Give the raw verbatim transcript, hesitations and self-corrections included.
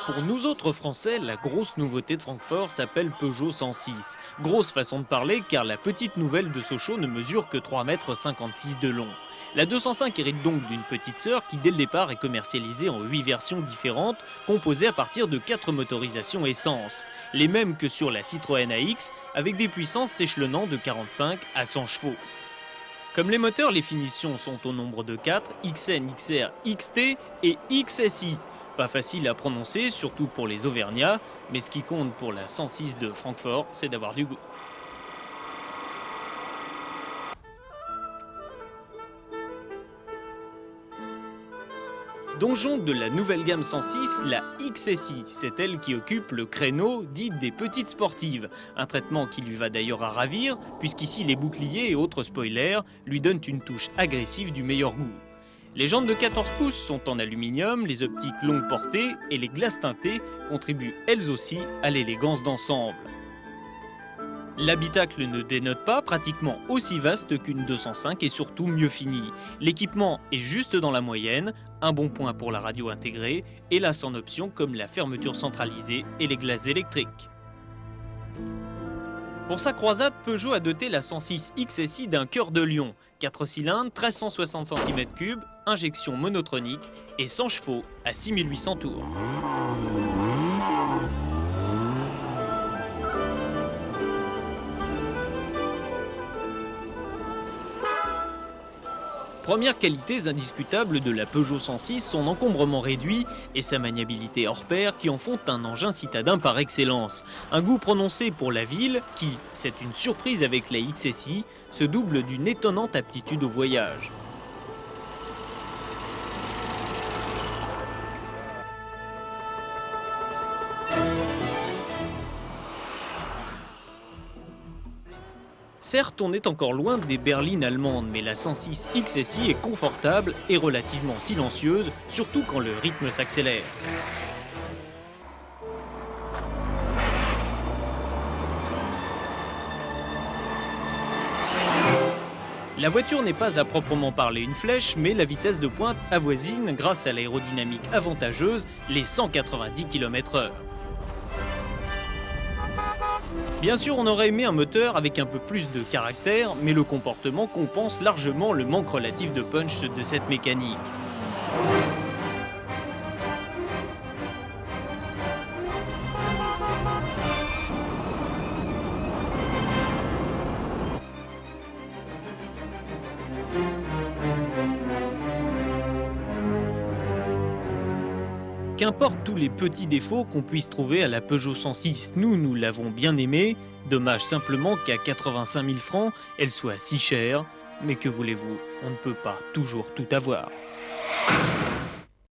Pour nous autres Français, la grosse nouveauté de Francfort s'appelle Peugeot cent six. Grosse façon de parler car la petite nouvelle de Sochaux ne mesure que trois mètres cinquante-six de long. La deux cent cinq hérite donc d'une petite sœur qui dès le départ est commercialisée en huit versions différentes, composées à partir de quatre motorisations essence. Les mêmes que sur la Citroën A X, avec des puissances s'échelonnant de quarante-cinq à cent chevaux. Comme les moteurs, les finitions sont au nombre de quatre, X N, X R, X T et X S I. Pas facile à prononcer, surtout pour les Auvergnats, mais ce qui compte pour la cent six de Francfort, c'est d'avoir du goût. Donjon de la nouvelle gamme cent six, la X S I, c'est elle qui occupe le créneau dit des petites sportives. Un traitement qui lui va d'ailleurs à ravir, puisqu'ici les boucliers et autres spoilers lui donnent une touche agressive du meilleur goût. Les jantes de quatorze pouces sont en aluminium, les optiques longue portée et les glaces teintées contribuent elles aussi à l'élégance d'ensemble. L'habitacle ne dénote pas, pratiquement aussi vaste qu'une deux cent cinq et surtout mieux fini. L'équipement est juste dans la moyenne, un bon point pour la radio intégrée et là sans option comme la fermeture centralisée et les glaces électriques. Pour sa croisade, Peugeot a doté la cent six X S I d'un cœur de lion, quatre cylindres, mille trois cent soixante centimètres cubes, injection monotronique et cent chevaux à six mille huit cents tours. Première qualité indiscutable de la Peugeot cent six, son encombrement réduit et sa maniabilité hors pair qui en font un engin citadin par excellence. Un goût prononcé pour la ville qui, c'est une surprise avec la X S I, se double d'une étonnante aptitude au voyage. Certes, on est encore loin des berlines allemandes, mais la cent six X S I est confortable et relativement silencieuse, surtout quand le rythme s'accélère. La voiture n'est pas à proprement parler une flèche, mais la vitesse de pointe avoisine, grâce à l'aérodynamique avantageuse, les cent quatre-vingt-dix kilomètres heure. Bien sûr, on aurait aimé un moteur avec un peu plus de caractère, mais le comportement compense largement le manque relatif de punch de cette mécanique. Qu'importe tous les petits défauts qu'on puisse trouver à la Peugeot cent six, nous, nous l'avons bien aimée. Dommage simplement qu'à quatre-vingt-cinq mille francs, elle soit si chère. Mais que voulez-vous, on ne peut pas toujours tout avoir.